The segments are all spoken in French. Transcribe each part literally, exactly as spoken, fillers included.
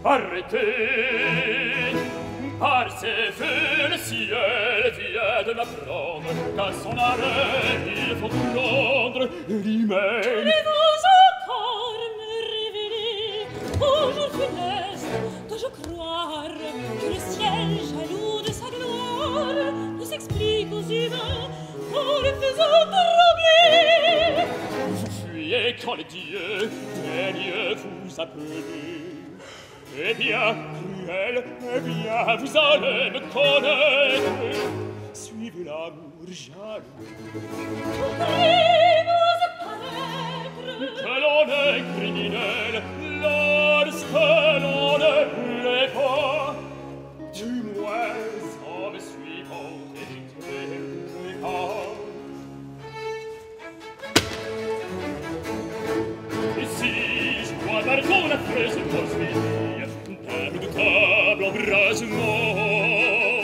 Arrêtez! Par ces feux, le ciel vient de m'apprendre qu'à son arrêt, il faut prendre l'hymen. Allez-vous encore me révéler, ô jour funeste, dois-je croire que le ciel, jaloux de sa gloire, nous explique aux humains en les faisant trembler? Vous fuyez quand les dieux daignent vous appeler. Eh bien, cruel, eh bien, vous allez me connaître. Suivez l'amour jaloux. Pourriez-vous apparaître Que l'on est criminel lorsque l'on ne l'est pas. Du moins, en me suivant, évitez pas. Et si je vois pardon après ce poursuivi, d'un redoutable embrasement,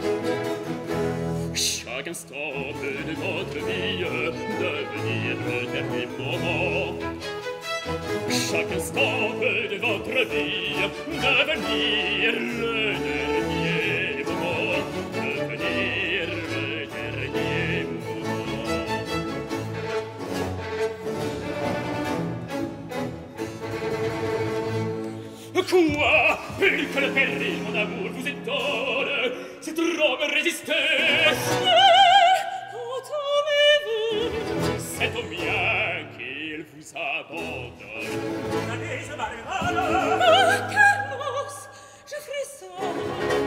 chaque instant peut de votre vie devenir le dernier moment. Chaque instant peut de votre vie devenir le dernier moment. Devenir le dernier moment. Quoi? Plus que le péril, mon amour, vous étonne. C'est trop me résister. Entendez-vous? C'est au mien qu'il vous abandonne. Allez, ça va, voilà. Oh, Carlos, je frissonne.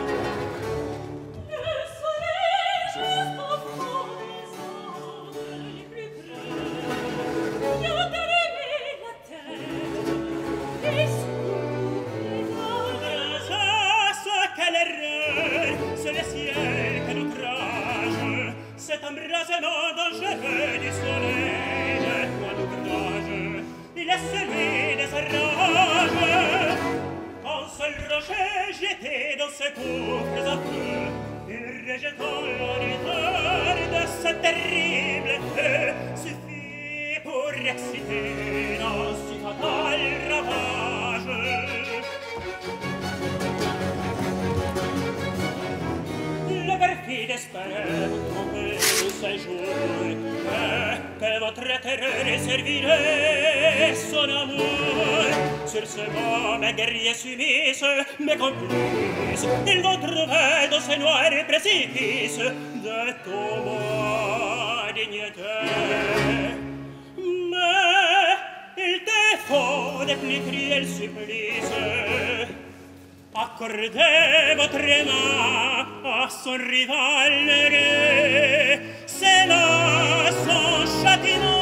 Le soleil juste au fond des ondes les plus près vient d'allumer la terre et s'ouvre dans Ça, quelle erreur, c'est le ciel que l'outrage, cet embrasement dangereux du soleil de mon ouvrage, il est celui des orages. Qu'un seul rocher jeté dans ses gouffres affreux, et rejetant l'auditeur de ce terrible feu, suffit pour exciter dans si fatal ravage. Le perfide espère tromper ses jours, et que votre terreur servirait son amour. Sur ce mot, mes guerriers subissent, mes complices, ils vont trouver dans ces noirs précipices de tombeaux dignité. Mais il défaut des plus cruels supplices. Accordez votre main à son rival heureux, c'est là son châtiment.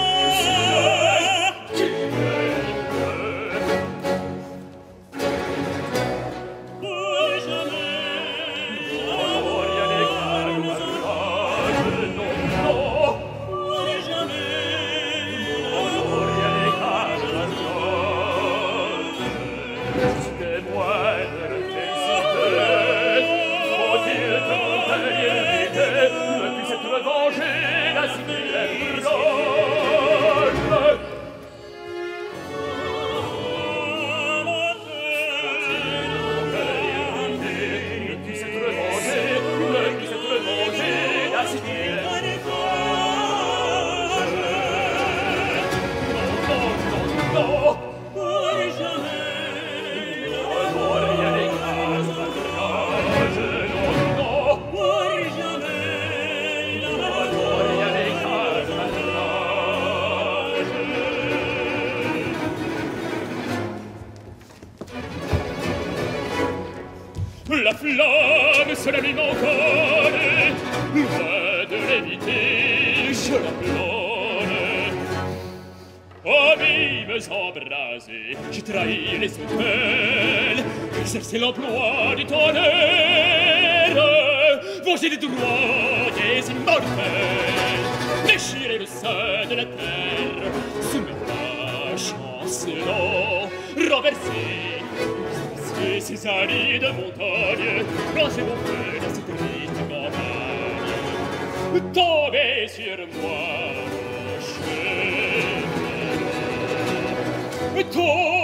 Pour jamais, l'amour nous engage, non, non. Pour jamais, l'amour Excusez-moi de l'intensité. Faut-il que ne puisse être vengé la cité proche. Ne puisse être vengé, ne puisse être vengé la cité proche. Non, non, non, non. La flamme se l'allume encore, va de l'éviter, je la plonne. Abîmes embrasés, j'ai trahi les autels, exercé l'emploi du tonnerre, venger les droits des immortels, déchirer le sein de la terre, soumettre la chancelant, renverser et ces arides montagnes, ranger mon feu dans cette triste campagne, tomber sur moi, rocher, tomber